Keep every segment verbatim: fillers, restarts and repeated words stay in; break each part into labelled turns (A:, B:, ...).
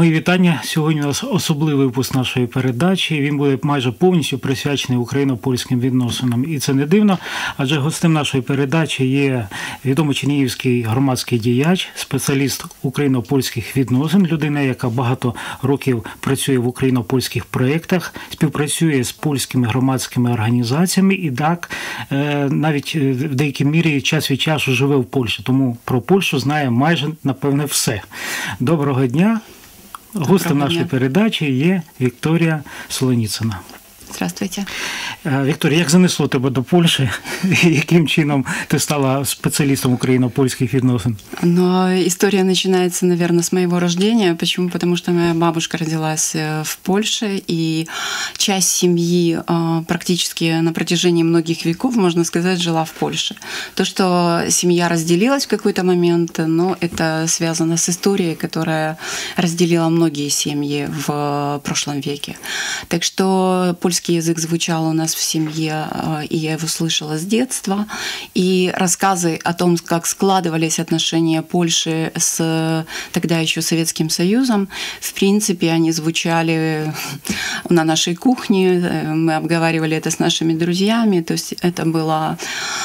A: Мої вітання. Сьогодні у нас особливий випуск нашої передачі. Він буде майже повністю присвячений україно-польським відносинам. І це не дивно, адже гостем нашої передачі є відомий чернігівський громадський діяч, спеціаліст україно-польських відносин, людина, яка багато років працює в україно-польських проєктах, співпрацює з польськими громадськими організаціями і так навіть в деякій мірі час від часу живе в Польщі. Тому про Польщу знає майже, напевне, все. Доброго дня. Гостем нашої передачі є Вікторія Солоніцина.
B: Здравствуйте.
A: Вікторія, як занесло тебе до Польщі? Яким чином ты стала специалистом украино-польских відносин?
B: Но история начинается, наверное, с моего рождения. Почему? Потому что моя бабушка родилась в Польше, и часть семьи практически на протяжении многих веков, можно сказать, жила в Польше. То, что семья разделилась в какой-то момент, но это связано с историей, которая разделила многие семьи в прошлом веке. Так что польский язык звучал у нас в семье, и я его слышала с детства. И рассказы о том, как складывались отношения Польши с тогда еще Советским Союзом, в принципе, они звучали на нашей кухне. Мы обговаривали это с нашими друзьями. То есть это было...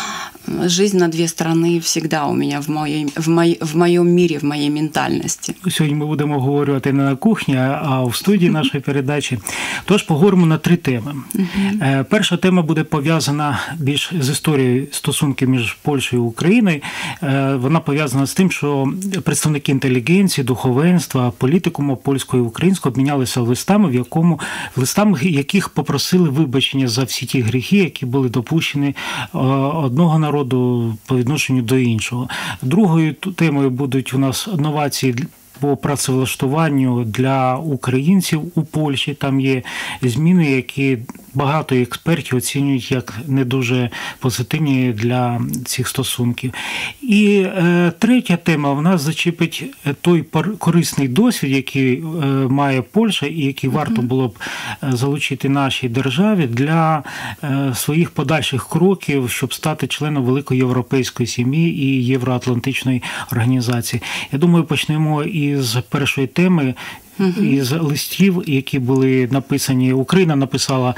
B: Жизнь на дві сторони всегда у мене в моїй, в, мої, в моєму мірі, в моїй ментальності.
A: Сьогодні ми будемо говорити не на кухні, а в студії нашої передачі. Тож поговоримо на три теми. Uh-huh. Перша тема буде пов'язана більш з історією стосунків між Польщею і Україною. Вона пов'язана з тим, що представники інтелігенції, духовенства, політикуму польського і українського обмінялися листами, в якому листами, яких попросили вибачення за всі ті гріхи, які були допущені одного народу по відношенню до іншого. Другою темою будуть у нас новації по працевлаштуванню для українців у Польщі. Там є зміни, які багато експертів оцінюють як не дуже позитивні для цих стосунків. І е, третя тема в нас зачепить той корисний досвід, який е, має Польща і який варто було б залучити нашій державі для е, своїх подальших кроків, щоб стати членом великої європейської сім'ї і євроатлантичної організації. Я думаю, почнемо із першої теми, із листів, які були написані. Україна написала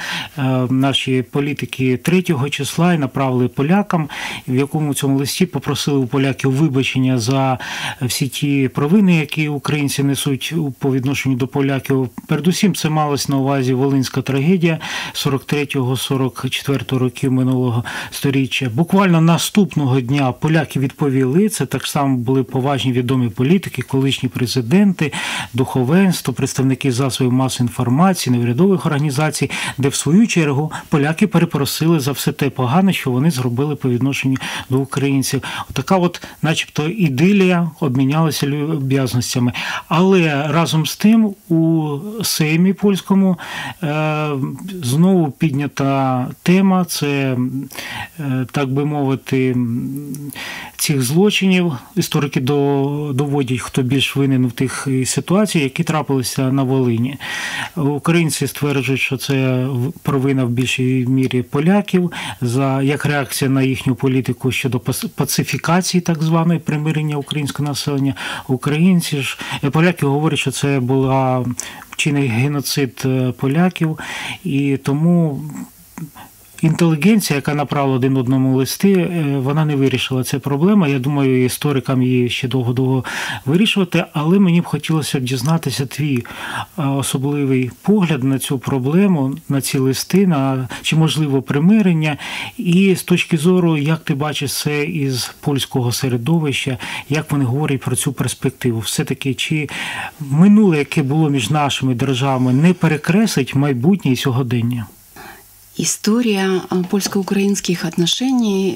A: наші політики третього числа і направили полякам, в якому цьому листі попросили у поляків вибачення за всі ті провини, які українці несуть по відношенню до поляків. Передусім це малось на увазі Волинська трагедія сорок третього - сорок четвертого років минулого сторіччя. Буквально наступного дня поляки відповіли, це так само були поважні відомі політики, колишні президенти, духовенство, представники засобів масової інформації, неурядових організацій, де в свою чергу поляки перепросили за все те погане, що вони зробили по відношенню до українців. Така от начебто ідилія, обмінялися люб'язностями. Але разом з тим у Сеймі польському е, знову піднята тема, це, е, так би мовити, цих злочинів. Історики доводять, хто більш винен в тих ситуаціях, які трапилися на Волині. Українці стверджують, що це провина в більшій мірі поляків, за, як реакція на їхню політику щодо пацифікації, так званої, примирення українського населення. Українці ж, поляки говорять, що це була вчинений геноцид поляків, і тому інтелігенція, яка направила один одному листи, вона не вирішила цю проблему. Я думаю, історикам її ще довго-довго вирішувати, але мені б хотілося дізнатися твій особливий погляд на цю проблему, на ці листи, на чи можливо примирення, і з точки зору, як ти бачиш це із польського середовища, як вони говорять про цю перспективу. Все-таки, чи минуле, яке було між нашими державами, не перекреслить майбутнє і сьогодення?
B: История польско-украинских отношений,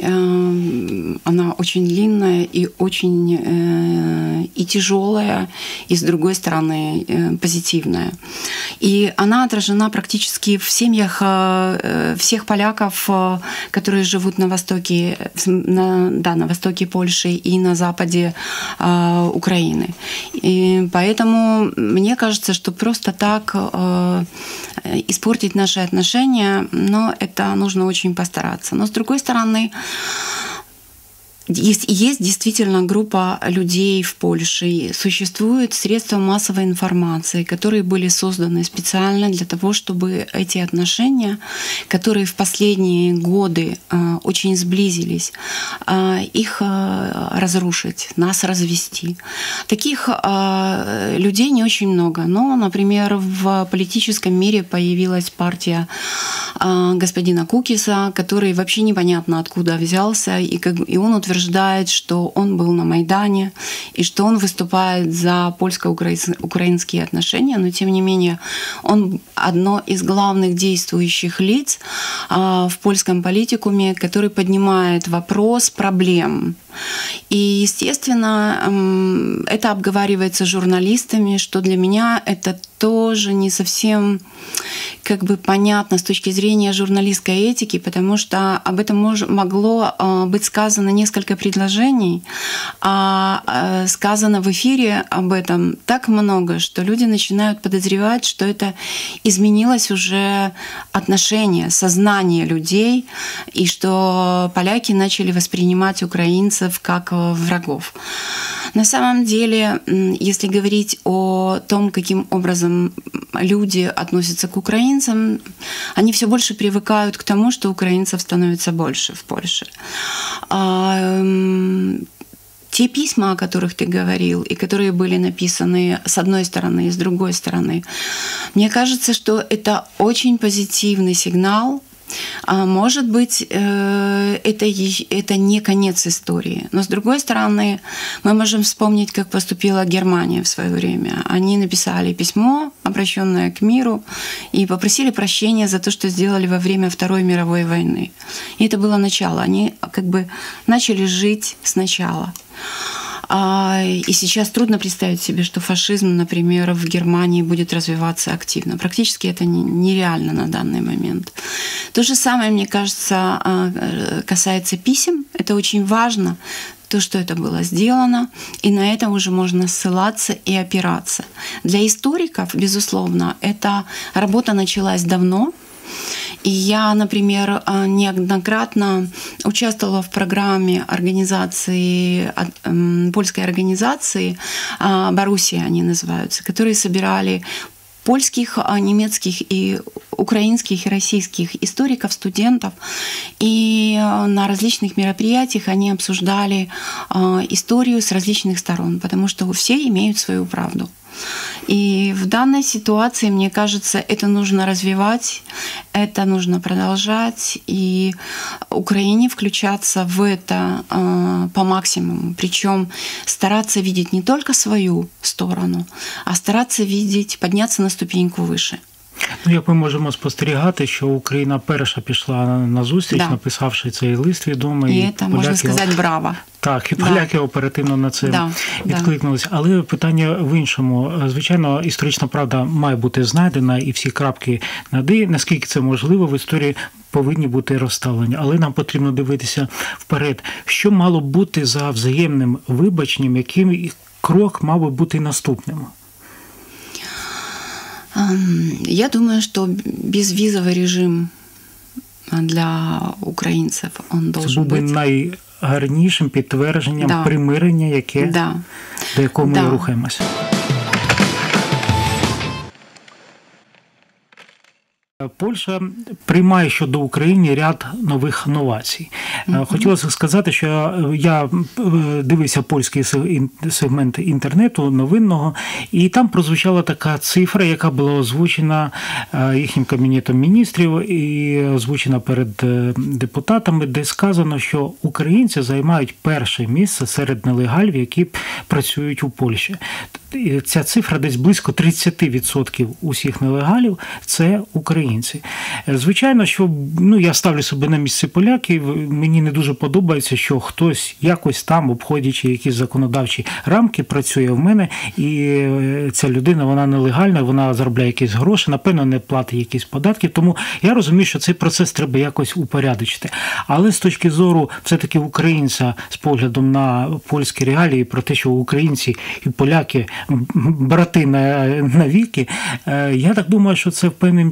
B: она очень длинная и очень и тяжелая, и, с другой стороны, позитивная. И она отражена практически в семьях всех поляков, которые живут на востоке, на, да, на востоке Польши и на западе Украины. И поэтому мне кажется, что просто так испортить наши отношения, но это нужно очень постараться. Но с другой стороны, Есть, есть действительно группа людей в Польше. Существуют средства массовой информации, которые были созданы специально для того, чтобы эти отношения, которые в последние годы э, очень сблизились, э, их э, разрушить, нас развести. Таких э, людей не очень много. Но, например, в политическом мире появилась партия э, господина Кукиса, который вообще непонятно откуда взялся, и, как, и он утверждает, утверждает, что он был на Майдане и что он выступает за польско-украинские отношения, но тем не менее он одно из главных действующих лиц в польском политикуме, который поднимает вопрос проблем. И, естественно, это обговаривается журналистами, что для меня это тоже не совсем как бы понятно с точки зрения журналистской этики, потому что об этом мож, могло быть сказано несколько предложений, а сказано в эфире об этом так много, что люди начинают подозревать, что это изменилось уже отношение, сознание людей, и что поляки начали воспринимать украинцев как врагов. На самом деле, если говорить о том, каким образом люди относятся к украинцам, они все больше привыкают к тому, что украинцев становится больше в Польше. Те письма, о которых ты говорил, и которые были написаны с одной стороны и с другой стороны, мне кажется, что это очень позитивный сигнал. Может быть, это, это не конец истории. Но, с другой стороны, мы можем вспомнить, как поступила Германия в свое время. Они написали письмо, обращенное к миру, и попросили прощения за то, что сделали во время Второй мировой войны. И это было начало. Они как бы начали жить сначала. И сейчас трудно представить себе, что фашизм, например, в Германии будет развиваться активно. Практически это нереально на данный момент. То же самое, мне кажется, касается писем. Это очень важно, то, что это было сделано, и на это уже можно ссылаться и опираться. Для историков, безусловно, эта работа началась давно. И я, например, неоднократно участвовала в программе организации, польской организации, «Боруссия» они называются, которые собирали польских, немецких и украинских и российских историков, студентов. И на различных мероприятиях они обсуждали историю с различных сторон, потому что все имеют свою правду. И в данной ситуации, мне кажется, это нужно развивать, это нужно продолжать, и Украине включаться в это э, по максимуму. Причем стараться видеть не только свою сторону, а стараться видеть, подняться на ступеньку выше.
A: Ну, як ми можемо спостерігати, що Україна перша пішла на зустріч, да. написавши цей лист відомий.
B: І це, можна сказати, браво.
A: Так, і поляки да. оперативно на це
B: да.
A: відкликнулися. Але питання в іншому. Звичайно, історична правда має бути знайдена, і всі крапки над «і», наскільки це можливо, в історії повинні бути розставлені. Але нам потрібно дивитися вперед. Що мало бути за взаємним вибаченням, яким крок мав би бути наступним?
B: Я думаю, что безвизовый режим для украинцев, он должен
A: быть... Це був би найгарнішим підтвердженням да. примирення, яке,
B: да.
A: до якого ми
B: да.
A: рухаємося. Польща приймає щодо України ряд нових новацій. Mm-hmm. Хотілося сказати, що я дивився польський сегмент інтернету новинного, і там прозвучала така цифра, яка була озвучена їхнім Кабінетом міністрів і озвучена перед депутатами, де сказано, що українці займають перше місце серед нелегалів, які працюють у Польщі. Ця цифра десь близько тридцять відсотків усіх нелегалів – це українці. Звичайно, що ну, я ставлю себе на місце поляків, мені не дуже подобається, що хтось якось там, обходячи якісь законодавчі рамки, працює в мене, і ця людина, вона нелегальна, вона заробляє якісь гроші, напевно, не платить якісь податки, тому я розумію, що цей процес треба якось упорядочити. Але з точки зору все-таки українця, з поглядом на польські реалії, про те, що українці і поляки брати на, на віки, я так думаю, що це певним чином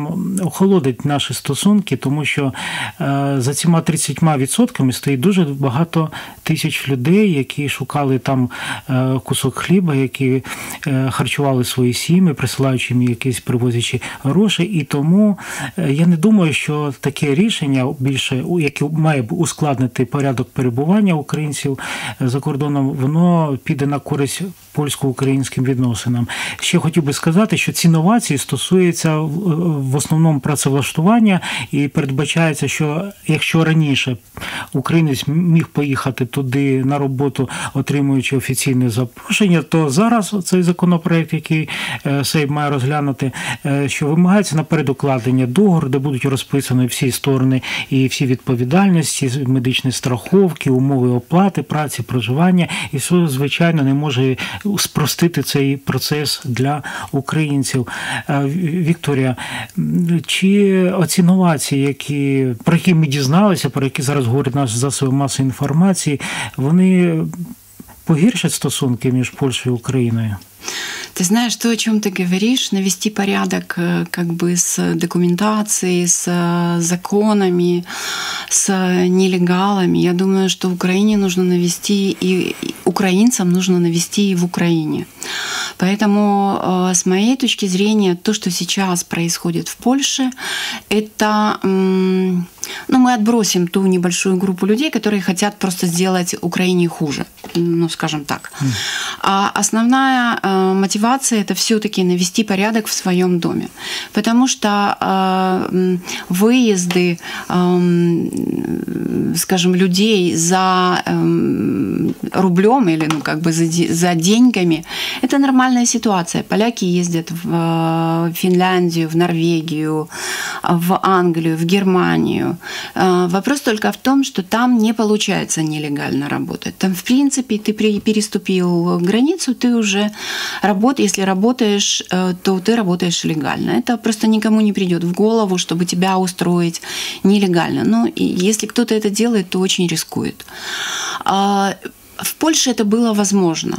A: охолодить наші стосунки, тому що за цими тридцятьма відсотками стоїть дуже багато тисяч людей, які шукали там кусок хліба, які харчували свої сім'ї, присилаючи їм якісь, привозячи гроші. І тому я не думаю, що таке рішення більше, яке має ускладнити порядок перебування українців за кордоном, воно піде на користь польсько-українським відносинам. Ще хотів би сказати, що ці новації стосуються в основному працевлаштування, і передбачається, що якщо раніше українець міг поїхати туди на роботу, отримуючи офіційне запрошення, то зараз цей законопроект, який Сейм має розглянути, що вимагається наперед укладення договору, де будуть розписані всі сторони і всі відповідальності, медичні страховки, умови оплати праці, проживання, і все, звичайно, не може спростити цей процес для українців. Вікторія, чи оці новації, які, про які ми дізналися, про які зараз говорять наші засоби масової інформації, вони погіршать стосунки між Польщею і Україною?
B: Ты знаешь, то, о чем ты говоришь, навести порядок как бы с документацией, с законами, с нелегалами, я думаю, что Украине нужно навести, и украинцам нужно навести и в Украине. Поэтому, с моей точки зрения, то, что сейчас происходит в Польше, это, ну, мы отбросим ту небольшую группу людей, которые хотят просто сделать Украине хуже, ну, скажем так. Mm. А основная мотивация — это все-таки навести порядок в своем доме, потому что выезды, скажем, людей за рублем или, ну, как бы за, за деньгами — это нормальная ситуация. Поляки ездят в Финляндию, в Норвегию, в Англию, в Германию. Вопрос только в том, что там не получается нелегально работать. Там, в принципе, ты переступил границу, ты уже работаешь, если работаешь, то ты работаешь легально. Это просто никому не придет в голову, чтобы тебя устроить нелегально. Но если кто-то это делает, то очень рискует. В Польше это было возможно.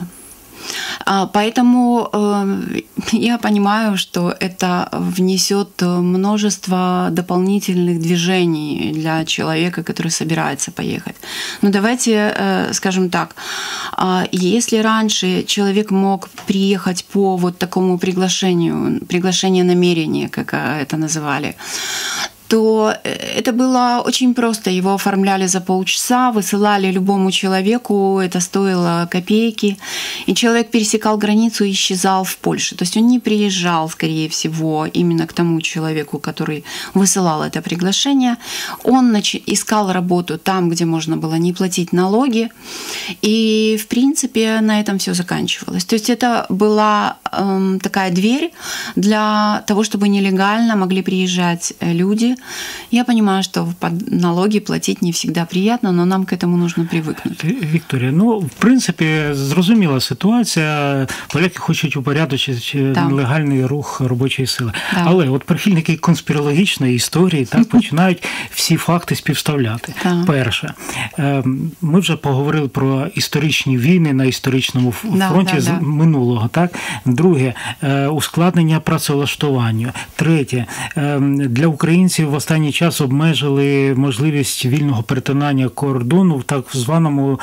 B: Поэтому я понимаю, что это внесет множество дополнительных движений для человека, который собирается поехать. Но давайте скажем так, если раньше человек мог приехать по вот такому приглашению, приглашение намерения, как это называли, то это было очень просто. Его оформляли за полчаса, высылали любому человеку, это стоило копейки, и человек пересекал границу и исчезал в Польше. То есть он не приезжал, скорее всего, именно к тому человеку, который высылал это приглашение. Он искал работу там, где можно было не платить налоги, и, в принципе, на этом все заканчивалось. То есть это была э, такая дверь для того, чтобы нелегально могли приезжать люди. Я понимаю, что налоги платить не всегда приятно, но нам к этому нужно привикнути.
A: Вікторія, ну, в принципі, зрозуміла ситуація. Поляки хочуть упорядочити да. нелегальний рух робочої сили. Да. Але от прихильники конспірологічної історії так починають всі факти співставляти. Да. Перше, ми вже поговорили про історичні війни на історичному фронті да, да, з да. минулого. Так? Друге, ускладнення працевлаштування. Третє, для українців в останній час обмежили можливість вільного перетинання кордону в так званому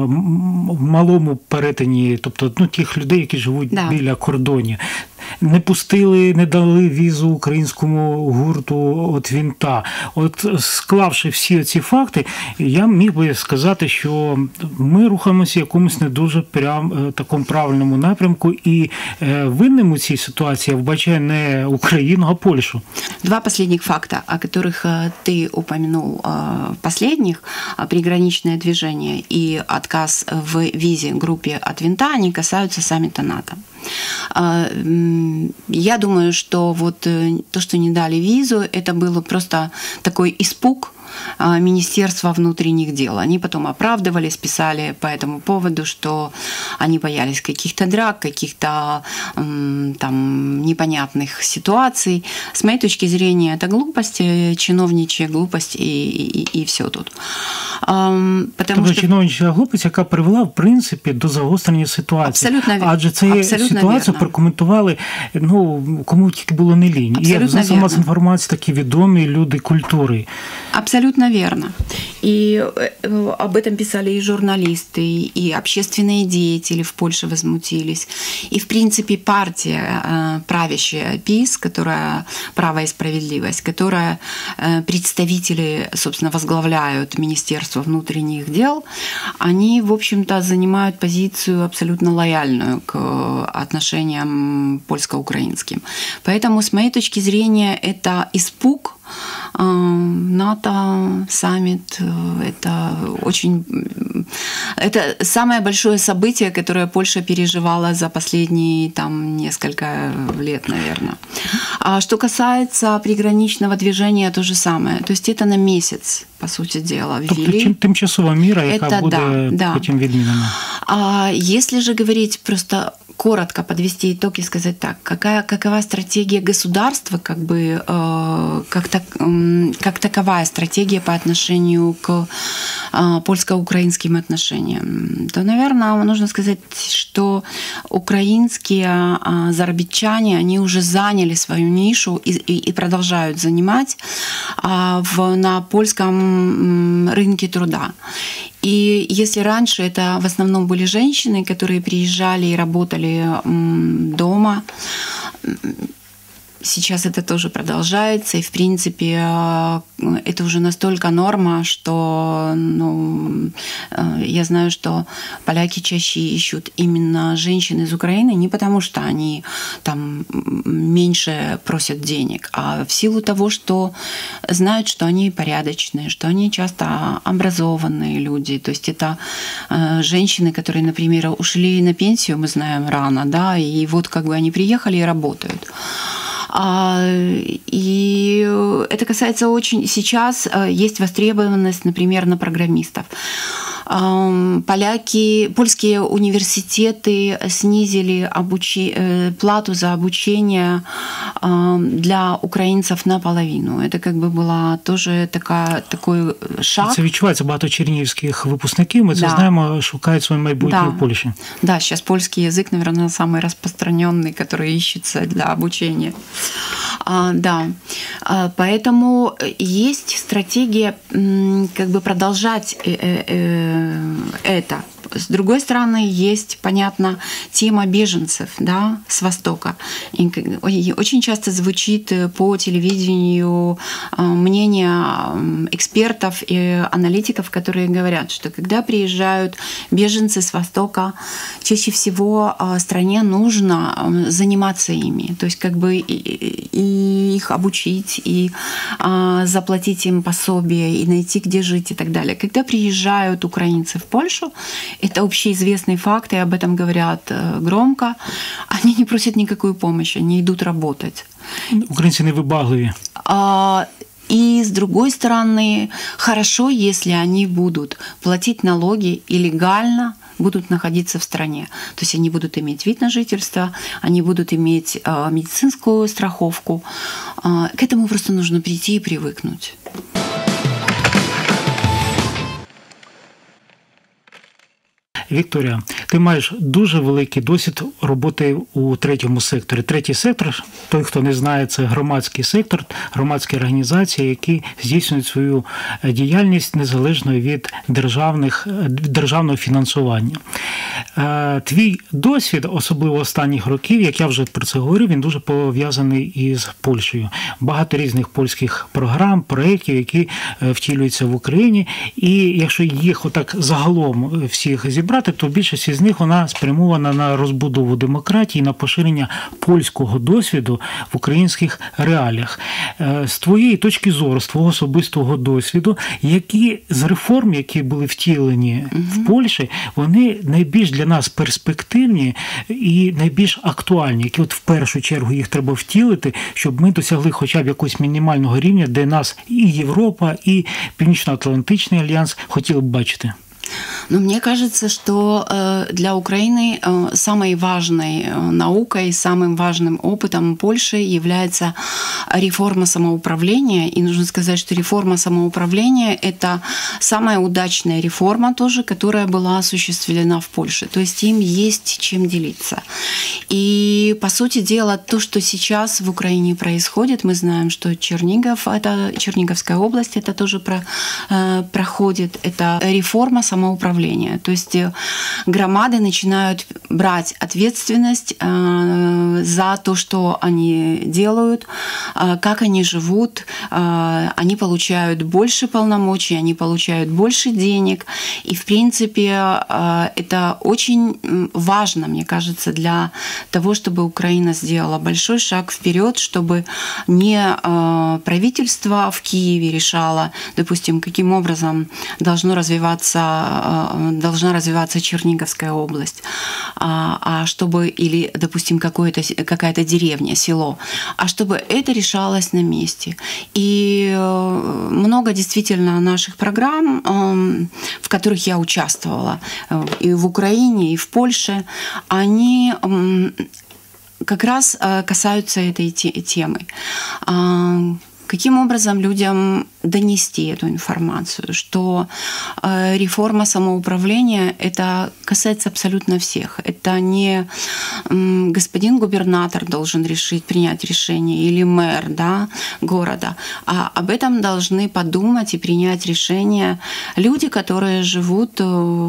A: малому перетині, тобто ну, тих людей, які живуть да. біля кордонів. Не пустили, не дали візу українському гурту от Вінта. От склавши всі ці факти, я міг би сказати, що ми рухаємося в якомусь не дуже прям такому правильному напрямку, і винним у цій ситуації я вбачаю не Україну, а Польшу.
B: Два последних факта, о которых ты упомянул, последних, приграничное движение и отказ в визе группе от Винта, они касаются саммита НАТО. Я думаю, что вот то, что не дали визу, это было просто такой испуг Министерства внутренних дел. Они потом оправдывались, писали по этому поводу, что они боялись каких-то драк, каких-то там непонятных ситуаций. С моей точки зрения, это глупость, чиновничья глупость и, и, и все тут. Потому
A: тобто
B: що...
A: чиновничья глупость, яка привела, в принципі, до загострення ситуації.
B: Абсолютно,
A: Адже це ситуацію прокоментували, ну, кому тільки було не лінь. І в засобах масової інформації такі відомі люди культури.
B: Абсолютно верно. И об этом писали и журналисты, и общественные деятели в Польше возмутились. И, в принципе, партия, правящая ПиС, которая «Право и справедливость», которая представители, собственно, возглавляют Министерство внутренних дел, они, в общем-то, занимают позицию абсолютно лояльную к отношениям польско-украинским. Поэтому, с моей точки зрения, это испуг. НАТО, саммит, это очень... Это самое большое событие, которое Польша переживала за последние там, несколько лет, наверное. А что касается приграничного движения, то же самое. То есть это на месяц, по сути дела, ввели.
A: Тобто тимчасова міра, яка это, буде
B: да,
A: потім відмінена.
B: А если же говорить просто коротко, подвести итог и сказать так, какая, какова стратегия государства, как бы, э, как, так, э, как таковая стратегия по отношению к э, польско-украинским отношениям, то, наверное, нужно сказать, что украинские э, зарабатчане, они уже заняли свою нишу и, и, и продолжают занимать э, в, на польском рынке труда. И если раньше это в основном были женщины, которые приезжали и работали дома, сейчас это тоже продолжается, и, в принципе, это уже настолько норма, что ну, я знаю, что поляки чаще ищут именно женщин из Украины не потому, что они там меньше просят денег, а в силу того, что знают, что они порядочные, что они часто образованные люди. То есть это женщины, которые, например, ушли на пенсию, мы знаем, рано, да, и вот как бы они приехали и работают. И это касается очень... Сейчас есть востребованность, например, на программистов. Поляки, польские университеты снизили обучи, плату за обучение для українців наполовину. Это как бы була тоже така, такой шаг.
A: Це відчувається, багато чернігівських випускників, ми це
B: да.
A: знаємо, шукають своє майбутнє
B: да.
A: в Польщі.
B: Да, сейчас польский язык, наверное, самый распространенный, который ищется для обучения. А, да, а, поэтому есть стратегия как бы продолжать э, э, это. С другой стороны, есть, понятно, тема беженцев, да, с Востока. И очень часто звучит по телевидению мнение экспертов и аналитиков, которые говорят, что когда приезжают беженцы с Востока, чаще всего стране нужно заниматься ими, то есть как бы и их обучить, и заплатить им пособие, и найти, где жить и так далее. Когда приезжают украинцы в Польшу, это общеизвестный факт, и об этом говорят громко. Они не просят никакую помощь, они идут работать.
A: Украинцы невыбагливые.
B: И, с другой стороны, хорошо, если они будут платить налоги и легально будут находиться в стране. То есть они будут иметь вид на жительство, они будут иметь медицинскую страховку. К этому просто нужно прийти и привыкнуть.
A: Вікторія, ти маєш дуже великий досвід роботи у третьому секторі. Третій сектор, той, хто не знає, це громадський сектор, громадські організації, які здійснюють свою діяльність незалежно від державних, державного фінансування. Твій досвід, особливо останніх років, як я вже про це говорив, він дуже пов'язаний із Польщею. Багато різних польських програм, проєктів, які втілюються в Україні. І якщо їх отак загалом всіх зібрати, то в більшості з них вона спрямована на розбудову демократії, на поширення польського досвіду в українських реаліях. З твоєї точки зору, з твого особистого досвіду, які з реформ, які були втілені угу. в Польщі, вони найбільш для нас перспективні і найбільш актуальні, які от в першу чергу їх треба втілити, щоб ми досягли хоча б якогось мінімального рівня, де нас і Європа, і Північно-Атлантичний альянс хотіли б бачити?
B: Но мне кажется, что для Украины самой важной наукой, самым важным опытом Польши является реформа самоуправления. И нужно сказать, что реформа самоуправления – это самая удачная реформа тоже, которая была осуществлена в Польше. То есть им есть чем делиться. И, по сути дела, то, что сейчас в Украине происходит, мы знаем, что Чернигов, это Черниговская область, это тоже про, проходит, это реформа самоуправления. самоуправления. То есть громады начинают брать ответственность за то, что они делают, как они живут, они получают больше полномочий, они получают больше денег. И, в принципе, это очень важно, мне кажется, для того, чтобы Украина сделала большой шаг вперед, чтобы не правительство в Киеве решало, допустим, каким образом должно развиваться должна развиваться Черниговская область, а чтобы, или, допустим, какое-то, какая-то деревня, село, а чтобы это решалось на месте. И много действительно наших программ, в которых я участвовала и в Украине, и в Польше, они как раз касаются этой темы. Каким образом людям донести эту информацию, что реформа самоуправления это касается абсолютно всех. Это не господин губернатор должен решить, принять решение или мэр, да, города, а об этом должны подумать и принять решение люди, которые живут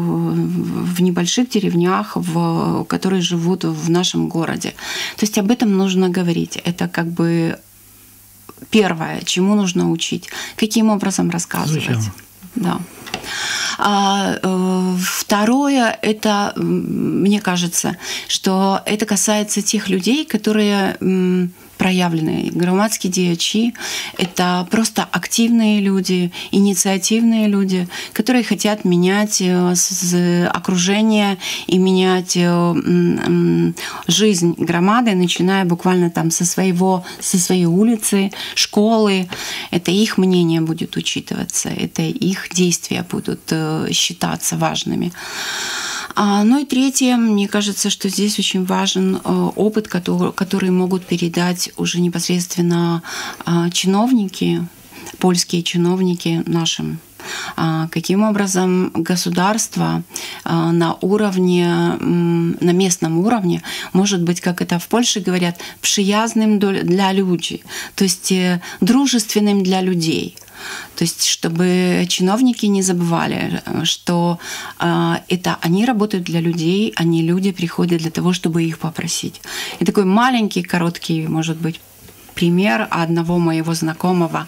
B: в небольших деревнях, в, которые живут в нашем городе. То есть об этом нужно говорить. Это как бы первое, чему нужно учить, каким образом рассказывать.
A: Зачем?
B: Да. А, э, второе, это, мне кажется, что это касается тех людей, которые м, проявленные. Громадские діячі – это просто активные люди, инициативные люди, которые хотят менять окружение и менять жизнь громады, начиная буквально там со своего, со своей улицы, школы. Это их мнение будет учитываться, это их действия будут считаться важными. Ну и третье, мне кажется, что здесь очень важен опыт, который, который могут передать уже непосредственно чиновники, польские чиновники нашим. Каким образом государство на уровне, на местном уровне может быть, как это в Польше говорят, przyjaznym для людей, то есть дружественным для людей. То есть, чтобы чиновники не забывали, что это они работают для людей, а не люди приходят для того, чтобы их попросить. И такой маленький, короткий, может быть, пример одного моего знакомого,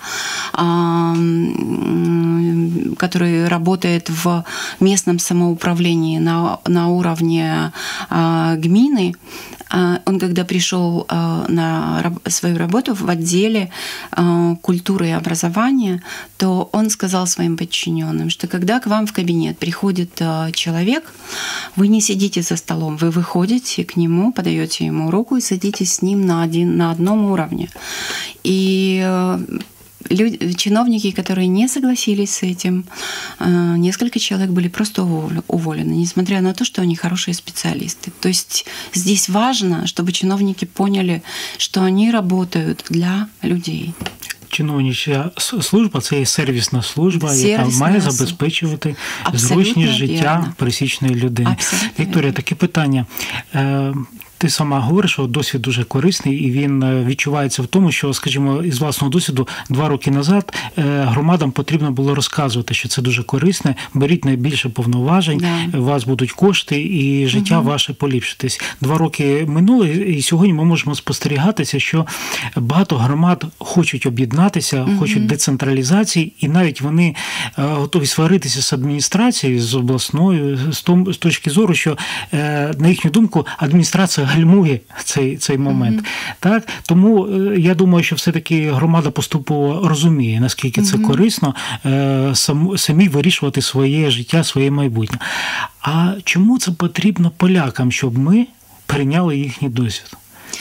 B: который работает в местном самоуправлении на, на уровне гмины. Он, когда пришел на свою работу в отделе культуры и образования, то он сказал своим подчиненным, что когда к вам в кабинет приходит человек, вы не сидите за столом, вы выходите к нему, подаете ему руку и садитесь с ним на, один, на одном уровне. И люди, чиновники, которые не согласились с этим, несколько человек были просто уволены, несмотря на то, что они хорошие специалисты. То есть здесь важно, чтобы чиновники поняли, что они работают для людей.
A: Чиновнича служба – це є сервісна служба, сервісна, яка має забезпечувати зручність життя пересічної людини. Абсолютно. Вікторія, таке питання. ти сама говориш, що досвід дуже корисний, і він відчувається в тому, що, скажімо, із власного досвіду, два роки назад громадам потрібно було розказувати, що це дуже корисне, беріть найбільше повноважень, да. У вас будуть кошти, і життя угу. ваше поліпшитись. Два роки минули, і сьогодні ми можемо спостерігатися, що багато громад хочуть об'єднатися, угу. хочуть децентралізації, і навіть вони готові сваритися з адміністрацією, з обласною, з точки зору, що, на їхню думку, адміністрація гальмує цей, цей момент. Mm-hmm. Так? Тому я думаю, що все-таки громада поступово розуміє, наскільки mm-hmm. це корисно, сам, самі вирішувати своє життя, своє майбутнє. А чому це потрібно полякам, щоб ми прийняли їхній досвід?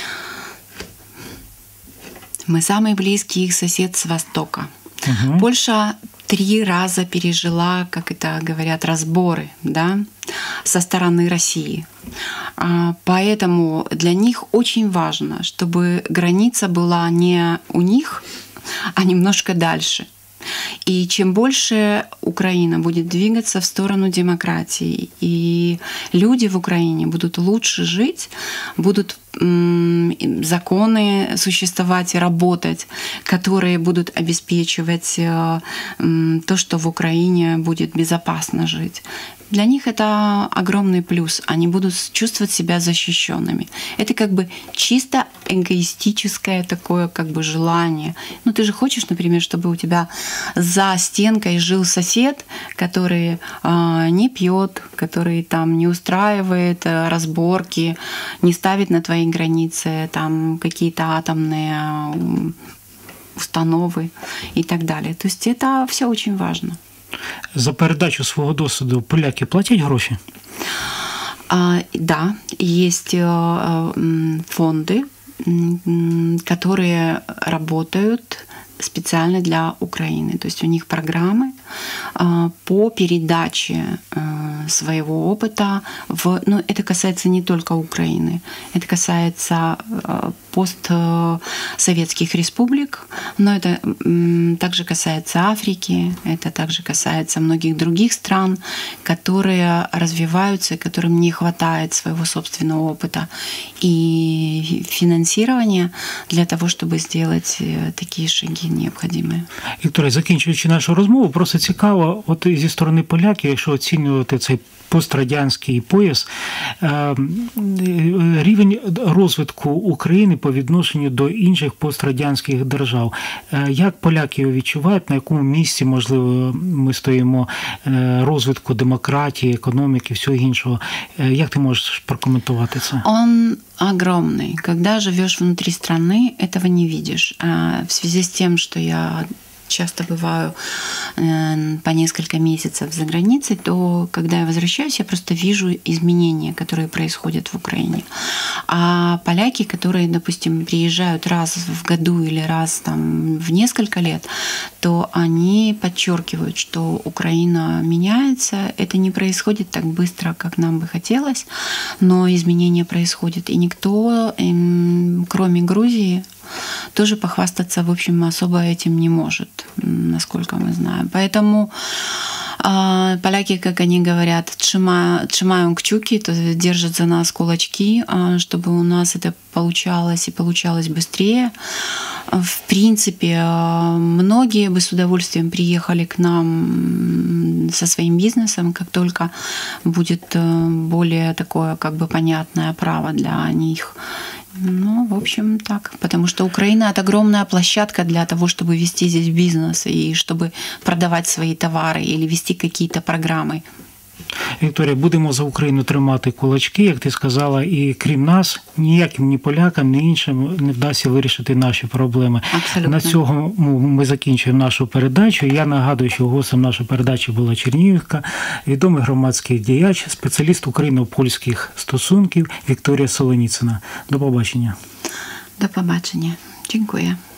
B: Мы самый близкий их сосед с Востока. Угу. Польша три раза пережила, как это говорят, разборы, да, со стороны России. Поэтому для них очень важно, чтобы граница была не у них, а немножко дальше. И чем больше Украина будет двигаться в сторону демократии, и люди в Украине будут лучше жить, будут м, законы существовать и работать, которые будут обеспечивать м, то, что в Украине будет безопасно жить. Для них это огромный плюс. Они будут чувствовать себя защищенными. Это как бы чисто эгоистическое такое как бы желание. Ну ты же хочешь, например, чтобы у тебя за стенкой жил сосед, который э, не пьет, который там не устраивает э, разборки, не ставит на твои границы там какие-то атомные э, установы и так далее. То есть это все очень важно.
A: За передачу свого досвіду поляки платять гроші?
B: А, да, есть фонды, которые работают специально для Украины. То есть у них программы по передаче своего опыта. В, ну, это касается не только Украины, это касается постсоветских республик, но это также касается Африки, это также касается многих других стран, которые развиваются, которым не хватает своего собственного опыта и финансирования для того, чтобы сделать такие шаги необхідні.
A: Вікторія, закінчуючи нашу розмову, просто цікаво, от зі сторони поляків, якщо оцінювати цей пострадянський пояс, рівень розвитку України по відношенню до інших пострадянських держав. Як поляки його відчувають, на якому місці, можливо, ми стоїмо розвитку демократії, економіки, всього іншого? Як ти можеш прокоментувати це?
B: Он огромный. Когда живешь внутри страны, этого не видишь. В связи с тем, что я часто бываю по несколько месяцев за границей, то когда я возвращаюсь, я просто вижу изменения, которые происходят в Украине. А поляки, которые, допустим, приезжают раз в году или раз там, в несколько лет, то они подчеркивают, что Украина меняется. Это не происходит так быстро, как нам бы хотелось, но изменения происходят. И никто, кроме Грузии, тоже похвастаться, в общем, особо этим не может, насколько мы знаем. Поэтому э, поляки, как они говорят, «Trzymаją kciuki», то есть держат за нас кулачки, э, чтобы у нас это получалось и получалось быстрее. В принципе, э, многие бы с удовольствием приехали к нам со своим бизнесом, как только будет э, более такое, как бы, понятное право для них. Ну, в общем, так. Потому что Украина — это огромная площадка для того, чтобы вести здесь бизнес и чтобы продавать свои товары или вести какие-то программы.
A: Вікторія, будемо за Україну тримати кулачки, як ти сказала, і крім нас, ніяким ні полякам, ні іншим не вдасться вирішити наші проблеми.
B: Абсолютно.
A: На цьому ми закінчуємо нашу передачу. Я нагадую, що гостем нашої передачі була чернігівка, відомий громадський діяч, спеціаліст україно-польських стосунків Вікторія Солоніцина. До побачення.
B: До побачення. Дякую.